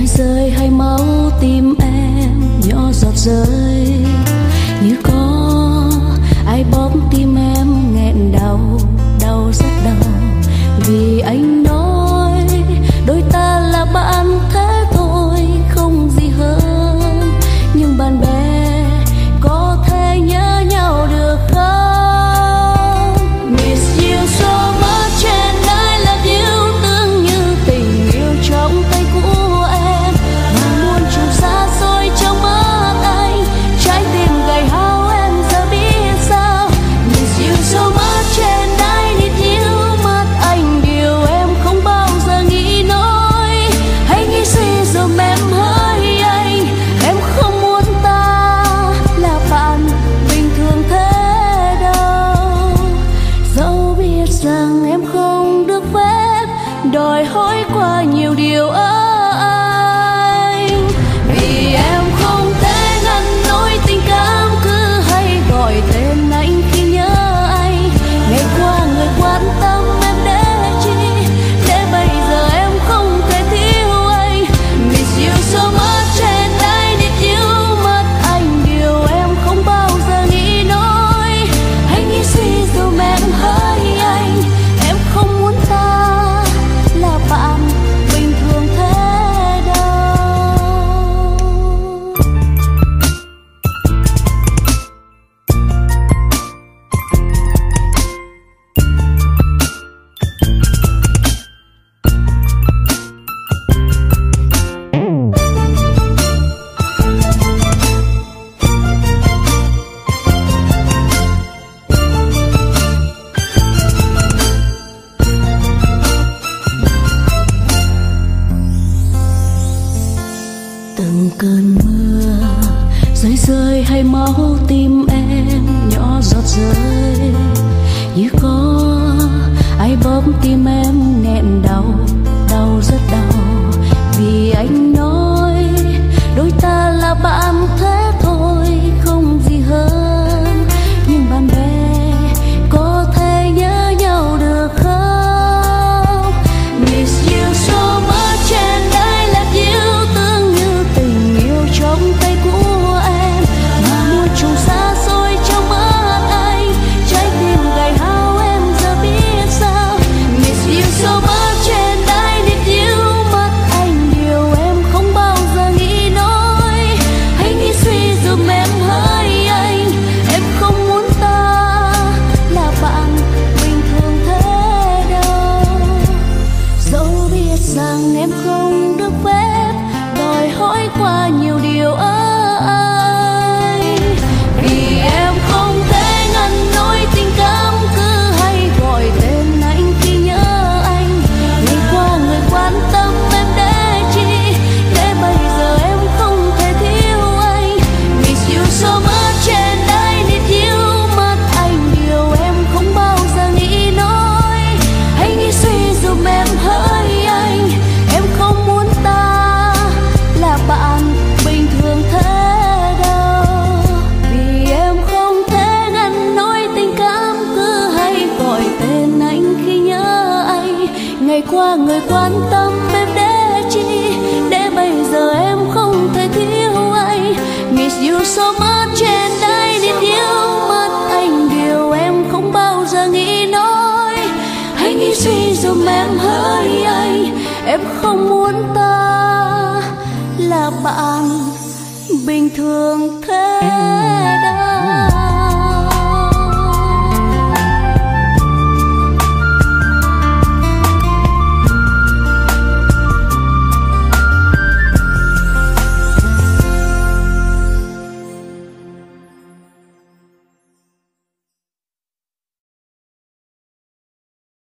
rơi hay máu tim em nhỏ giọt rơi, như có ai bóp tim em nghẹn đau, đau rất đau. Vì anh nói đôi ta là bạn thế thôi, không gì hơn. Nhưng bạn bè có thể nhớ nhau được không? Miss you so much and I love you, tương như tình yêu trong tay của em, mà muôn trùng xa xôi trong mắt anh. Trái tim gầy hao em giờ biết sao. Miss you so much and I need you, mắt anh điều em không bao giờ nghĩ nói. Hãy nghĩ suy dùm em hỡi anh, em không muốn ta là bạn bình thường thế đâu. Dẫu biết rằng em không được phép đòi hỏi qua nhiều điều ở anh, vì em không thể ngăn nổi tình cảm cứ hay gọi tên anh khi nhớ anh. Ngày qua người quan tâm em để chi, để bây giờ em không thể thiếu anh. Miss you so much and I need you, mất anh điều em không bao giờ nghĩ nói. Hãy nghĩ suy dùm em hỡi anh, em không muốn ta là bạn bình thường thế đâu. Từng cơn mưa rơi rơi hay máu tim em nhỏ giọt rơi, như có ai bóp tim em nghẹn đau, đau rất đau. Vì anh nói đôi ta là bạn thế thôi, không gì hơn. Nhưng bạn bè có thể nhớ nhau được không? Miss you so much and I love you, tương như tình yêu trong tay của em, mà muôn trùng xa xôi trong mắt anh. Trái tim gầy hao em giờ biết sao. Miss you so much and I need you, mất anh điều em không bao giờ nghĩ nói. Hãy nghĩ suy dùm em hỡi anh, em không muốn ta là bạn bình thường thế đâu. Dẫu biết rằng em không được phép đòi hỏi qua nhiều điều ở anh, vì em không thể ngăn nổi tình cảm cứ hay gọi tên anh khi nhớ anh. Ngày qua người quan tâm em để chi, để bây giờ em không thể thiếu anh. Miss you so much and I need you, mất anh điều em không bao giờ nghĩ nói. Hãy nghĩ suy dùm em hỡi anh, em không muốn ta là bạn bình thường thế đâu. Vì em không thể ngăn nổi tình cảm cứ hay gọi tên anh khi nhớ anh. Ngày qua người quan tâm em để chi, để bây giờ em không thể thiếu anh. Miss you so much and I need you, mất anh điều em không bao giờ nghĩ nói. Hãy nghĩ suy dùm em hỡi anh, em không muốn ta là bạn bình thường